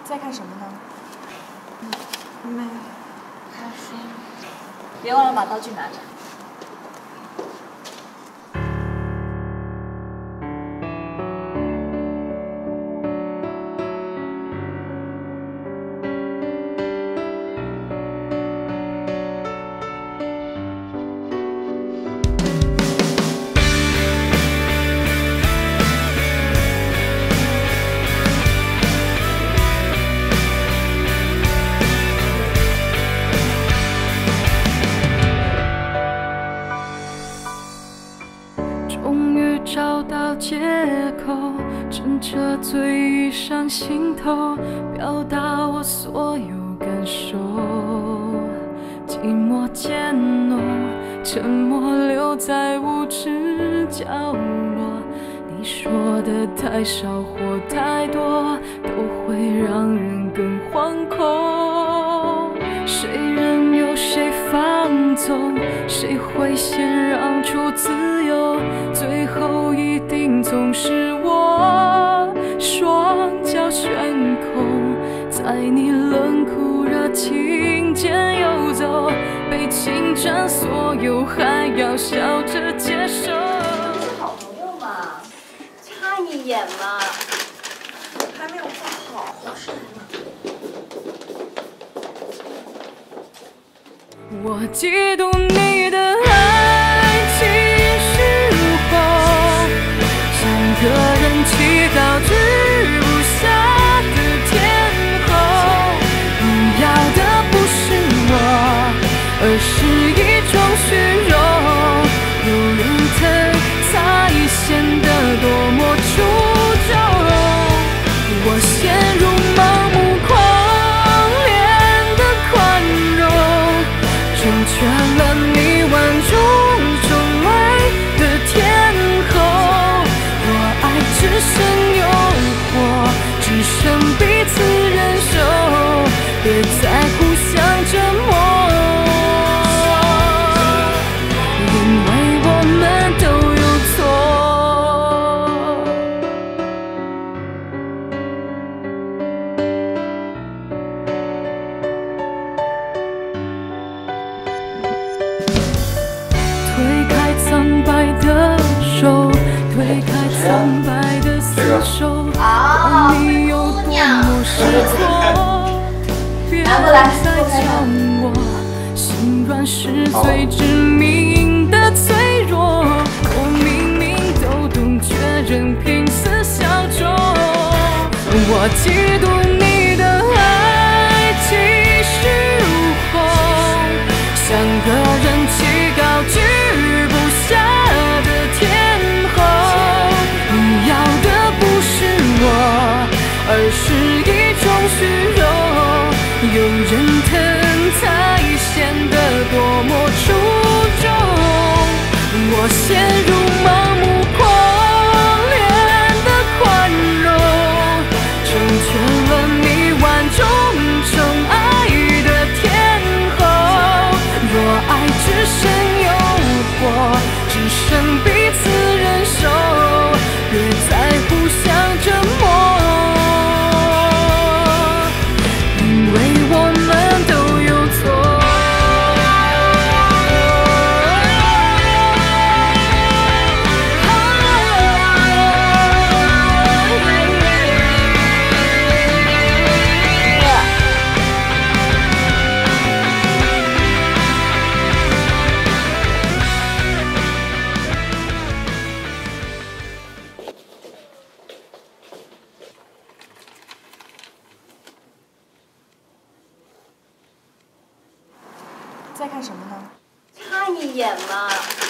在看什么呢？没。 看书。别忘了把道具拿着。 终于找到借口，趁着醉意上心头，表达我所有感受。寂寞渐浓，沉默留在无知角落。你说的太少或太多，都会让人更惶恐。谁任由谁放纵，谁会先让出自由？最后一定总是我，双脚悬空，在你冷酷热情间游走，被侵占所有，还要笑着接受。 是好朋友嘛，差一眼嘛， 还没有画好，好事呢。 我嫉妒你的爱情是红，像个人祈祷居不下的天后。你要的不是我，而是一种虚荣。有人疼才显得多么出众。我陷入盲目狂恋的宽容。 成全了你万种宠爱的天后，若爱只剩诱惑，只剩彼此忍受，别再互相折磨，因为我们都有错。 推开苍白的手，推开苍白的厮守，管你有多么失措，别再将我心软是最致命的脆弱。我明明都懂，却仍拼死效忠。我嫉妒你的爱气势如虹，像个人气高举。 下的天后，你要的不是我，而是一种虚荣。有人疼才显得多么出众。我陷入盲目狂恋的宽容，成全了你万种宠爱的天后。若爱只剩诱惑。 只剩彼此忍受，别再互相折磨，因为我们都有错。 在看什么呢？ 差一眼嘛。